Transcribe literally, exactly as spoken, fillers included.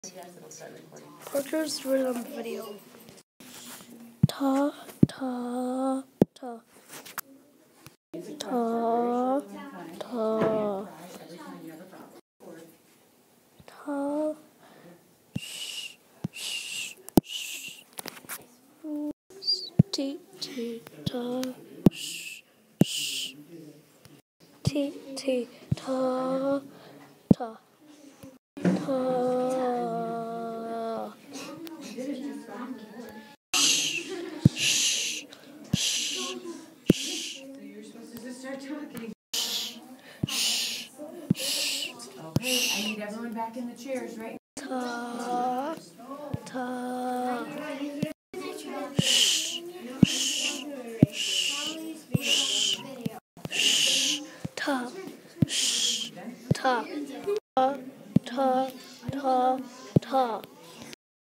Portraits rhythm video. Ta ta ta ta ta ta sh sh sh ti ti ta sh sh ti ti ta ta ta. Okay, I need everyone back in the chairs right Ta ta sh sh sh ta sh ta ta ta ta ta